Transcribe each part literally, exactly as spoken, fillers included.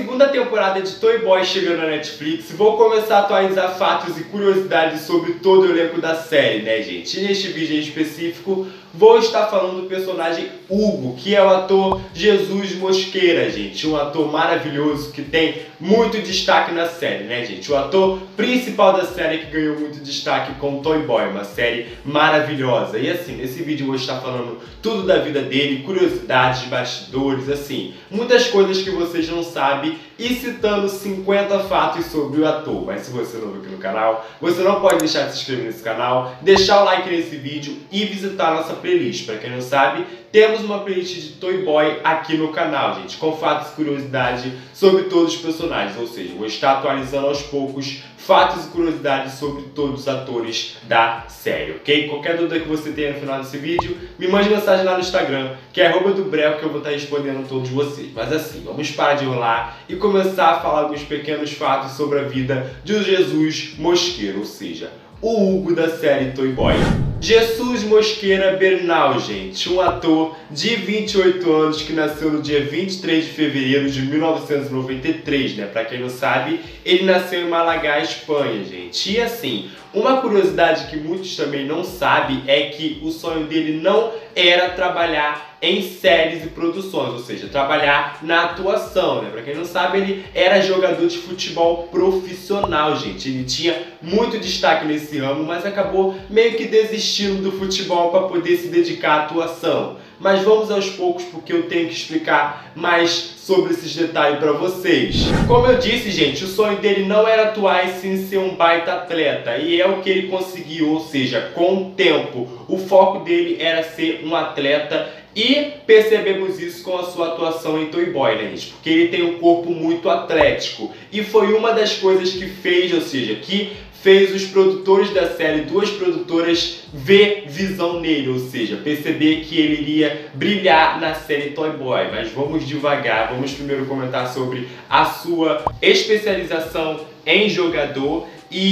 segunda temporada de Toy Boy chegando na Netflix, vou começar a atualizar fatos e curiosidades sobre todo o elenco da série, né, gente? E neste vídeo em específico, vou estar falando do personagem Hugo, que é o ator Jesus Mosqueira, gente. Um ator maravilhoso que tem muito destaque na série, né, gente? O ator principal da série que ganhou muito destaque com Toy Boy, uma série maravilhosa. E assim, nesse vídeo eu vou estar falando tudo da vida dele, curiosidades, bastidores, assim, muitas coisas que vocês não sabem e citando cinquenta fatos sobre o ator. Mas se você é novo aqui no canal, você não pode deixar de se inscrever nesse canal, deixar o like nesse vídeo e visitar a nossa playlist. Para quem não sabe, temos uma playlist de Toy Boy aqui no canal, gente, com fatos e curiosidades sobre todos os personagens, ou seja, vou estar atualizando aos poucos fatos e curiosidades sobre todos os atores da série, ok? Qualquer dúvida que você tenha no final desse vídeo, me mande mensagem lá no Instagram, que é arroba do Breu, que eu vou estar respondendo a todos vocês. Mas assim, vamos parar de enrolar e começar a falar alguns pequenos fatos sobre a vida de Jesus Mosqueira, ou seja, o Hugo da série Toy Boy. Jesus Mosqueira Bernal, gente, um ator de vinte e oito anos que nasceu no dia vinte e três de fevereiro de mil novecentos e noventa e três, né? Pra quem não sabe, ele nasceu em Málaga, Espanha, gente. E assim, uma curiosidade que muitos também não sabem é que o sonho dele não era trabalhar em séries e produções, ou seja, trabalhar na atuação, né? Pra quem não sabe, ele era jogador de futebol profissional, gente. Ele tinha muito destaque nesse ramo, mas acabou meio que desistindo do futebol para poder se dedicar à atuação. Mas vamos aos poucos, porque eu tenho que explicar mais sobre esses detalhes para vocês. Como eu disse, gente, o sonho dele não era atuar e sim ser um baita atleta. E é o que ele conseguiu, ou seja, com o tempo, o foco dele era ser um atleta. E percebemos isso com a sua atuação em Toy Boy, né, gente? Porque ele tem um corpo muito atlético. E foi uma das coisas que fez, ou seja, que fez os produtores da série, duas produtoras, ver visão nele, ou seja, perceber que ele iria brilhar na série Toy Boy. Mas vamos devagar, vamos primeiro comentar sobre a sua especialização em jogador.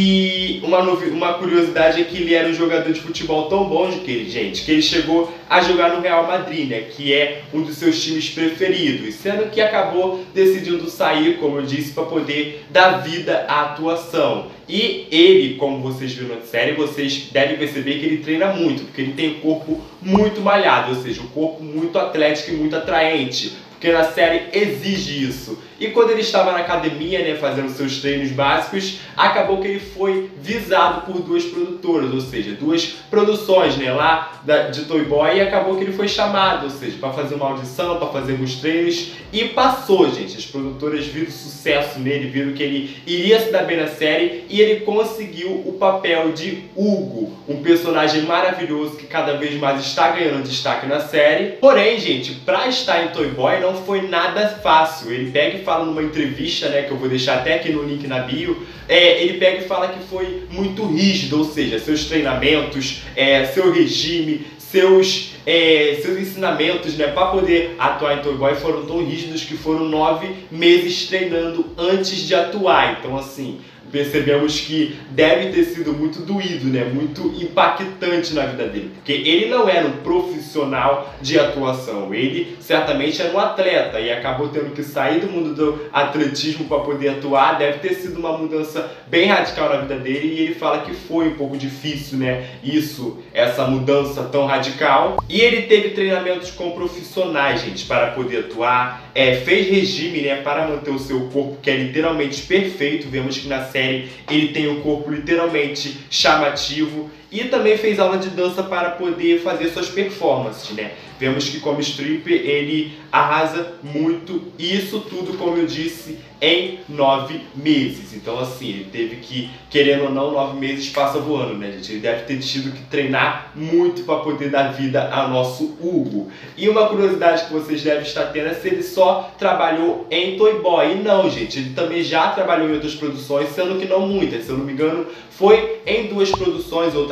E uma, uma curiosidade é que ele era um jogador de futebol tão bom de que ele, gente, que ele chegou a jogar no Real Madrid, né, que é um dos seus times preferidos, sendo que acabou decidindo sair, como eu disse, para poder dar vida à atuação. E ele, como vocês viram na série, vocês devem perceber que ele treina muito, porque ele tem um corpo muito malhado, ou seja, um corpo muito atlético e muito atraente, porque na série exige isso. E quando ele estava na academia, né, fazendo seus treinos básicos, acabou que ele foi visado por duas produtoras, ou seja, duas produções, né, lá da, de Toy Boy, e acabou que ele foi chamado, ou seja, para fazer uma audição, para fazer alguns treinos, e passou, gente. As produtoras viram sucesso nele, viram que ele iria se dar bem na série, e ele conseguiu o papel de Hugo, um personagem maravilhoso que cada vez mais está ganhando destaque na série. Porém, gente, para estar em Toy Boy não foi nada fácil. Ele pega e fala numa entrevista, né, que eu vou deixar até aqui no link na bio, é, ele pega e fala que foi muito rígido, ou seja, seus treinamentos, é, seu regime, seus, é, seus ensinamentos, né, para poder atuar em Toy Boy foram tão rígidos que foram nove meses treinando antes de atuar. Então, assim, percebemos que deve ter sido muito doído, né? Muito impactante na vida dele, porque ele não era um profissional de atuação, ele certamente era um atleta e acabou tendo que sair do mundo do atletismo para poder atuar. Deve ter sido uma mudança bem radical na vida dele e ele fala que foi um pouco difícil, né? Isso, essa mudança tão radical. E ele teve treinamentos com profissionais, gente, para poder atuar, é, fez regime, né, para manter o seu corpo, que é literalmente perfeito. Vemos que na série ele tem um corpo literalmente chamativo e também fez aula de dança para poder fazer suas performances, né? Vemos que como stripper ele arrasa muito, e isso tudo, como eu disse, em nove meses. Então assim, ele teve que, querendo ou não, nove meses passa voando, né, gente? Ele deve ter tido que treinar muito para poder dar vida ao nosso Hugo. E uma curiosidade que vocês devem estar tendo é se ele só trabalhou em Toy Boy. E não, gente, ele também já trabalhou em outras produções, sendo que não muitas. Se eu não me engano, foi em duas produções, outra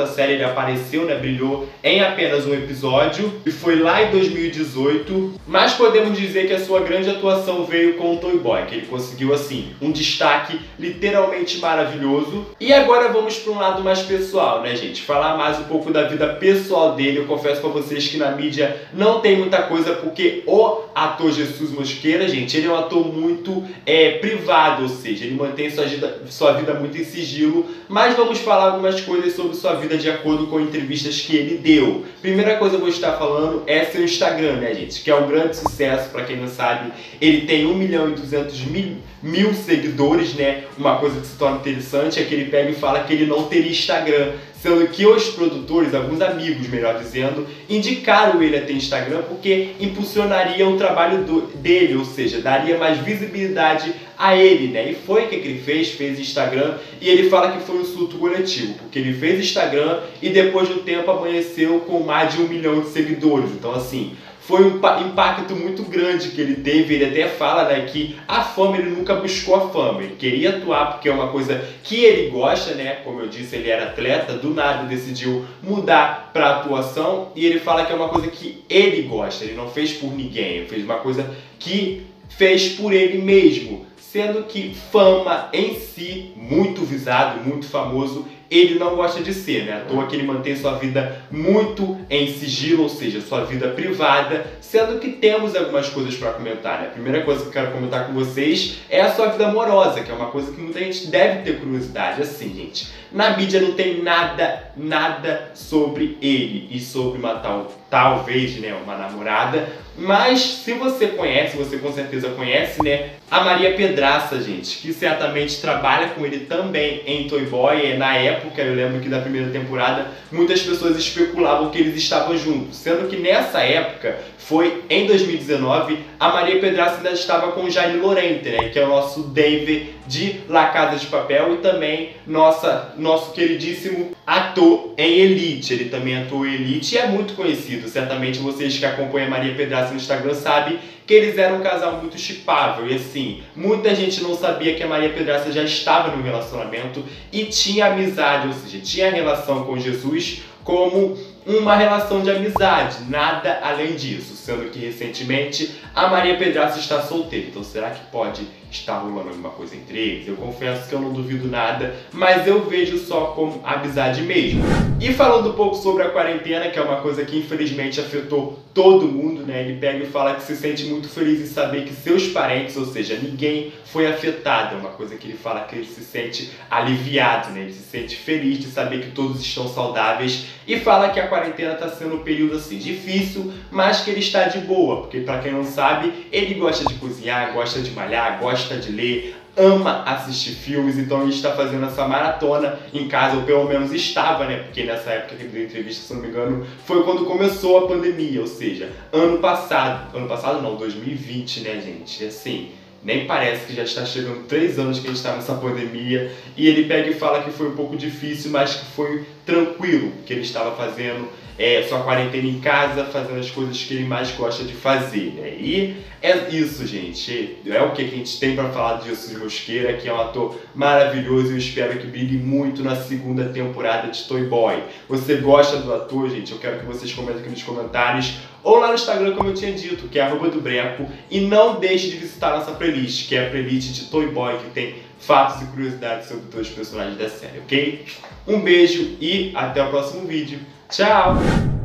da série, ele apareceu, né, brilhou em apenas um episódio, e foi lá em dois mil e dezoito, mas podemos dizer que a sua grande atuação veio com o Toy Boy, que ele conseguiu, assim, um destaque literalmente maravilhoso. E agora vamos para um lado mais pessoal, né, gente? Falar mais um pouco da vida pessoal dele. Eu confesso pra vocês que na mídia não tem muita coisa, porque o ator Jesus Mosqueira, gente, ele é um ator muito é, privado, ou seja, ele mantém sua vida, sua vida muito em sigilo, mas vamos falar algumas coisas sobre sua vida de acordo com entrevistas que ele deu. Primeira coisa que eu vou estar falando é seu Instagram, né, gente, que é um grande sucesso. Pra quem não sabe, ele tem um milhão e duzentos mil, mil seguidores, né? Uma coisa que se torna interessante é que ele pega e fala que ele não teria Instagram, sendo que os produtores, alguns amigos, melhor dizendo, indicaram ele a ter Instagram porque impulsionaria o trabalho do, dele, ou seja, daria mais visibilidade a ele, né? E foi o que ele fez, fez Instagram, e ele fala que foi um surto coletivo, porque ele fez Instagram e depois de um tempo amanheceu com mais de um milhão de seguidores. Então, assim, foi um impacto muito grande que ele teve. Ele até fala, né, que a fama, ele nunca buscou a fama, ele queria atuar porque é uma coisa que ele gosta, né? Como eu disse, ele era atleta, do nada decidiu mudar para atuação, e ele fala que é uma coisa que ele gosta, ele não fez por ninguém, ele fez uma coisa que fez por ele mesmo, sendo que fama em si, muito visado, muito famoso, ele não gosta de ser, né? À toa que ele mantém sua vida muito em sigilo, ou seja, sua vida privada, sendo que temos algumas coisas para comentar, né? A primeira coisa que eu quero comentar com vocês é a sua vida amorosa, que é uma coisa que muita gente deve ter curiosidade. Assim, gente, na mídia não tem nada, nada sobre ele e sobre uma tal, talvez, né, uma namorada, mas se você conhece, você com certeza conhece, né, a Maria Pedraça, gente, que certamente trabalha com ele também em Toy Boy. Na época, eu lembro que da primeira temporada, muitas pessoas especulavam que eles estavam juntos, sendo que nessa época, foi em dois mil e dezenove, a Maria Pedraça ainda estava com o Jair Lorente, né, que é o nosso David de La Casa de Papel e também nossa, nosso queridíssimo ator em Elite. Ele também atuou em Elite e é muito conhecido. Certamente vocês que acompanham a Maria Pedraça no Instagram sabem que eles eram um casal muito chipável. E assim, muita gente não sabia que a Maria Pedraça já estava no relacionamento e tinha amizade, ou seja, tinha relação com Jesus como uma relação de amizade, nada além disso, sendo que recentemente a Maria Pedraça está solteira. Então será que pode estar rolando alguma coisa entre eles? Eu confesso que eu não duvido nada, mas eu vejo só como amizade mesmo. E falando um pouco sobre a quarentena, que é uma coisa que infelizmente afetou todo mundo, né? Ele pega e fala que se sente muito feliz em saber que seus parentes, ou seja, ninguém foi afetado. É uma coisa que ele fala que ele se sente aliviado, né? Ele se sente feliz de saber que todos estão saudáveis, e fala que a quarentena está sendo um período assim difícil, mas que ele está de boa, porque para quem não sabe, ele gosta de cozinhar, gosta de malhar, gosta de ler, ama assistir filmes, então ele está fazendo essa maratona em casa, ou pelo menos estava, né? Porque nessa época que ele deu entrevista, se não me engano, foi quando começou a pandemia, ou seja, ano passado, ano passado não, dois mil e vinte, né, gente? Assim, nem parece que já está chegando três anos que a gente está nessa pandemia, e ele pega e fala que foi um pouco difícil, mas que foi tranquilo, que ele estava fazendo é, sua quarentena em casa, fazendo as coisas que ele mais gosta de fazer, né? E é isso, gente. É o que a gente tem para falar de Jesus Mosqueira, que é um ator maravilhoso, e eu espero que brilhe muito na segunda temporada de Toy Boy. Você gosta do ator, gente? Eu quero que vocês comentem aqui nos comentários, ou lá no Instagram, como eu tinha dito, que é arroba do Breco, e não deixe de visitar nossa playlist, que é a playlist de Toy Boy, que tem fatos e curiosidades sobre todos os personagens da série, ok? Um beijo e até o próximo vídeo. Tchau!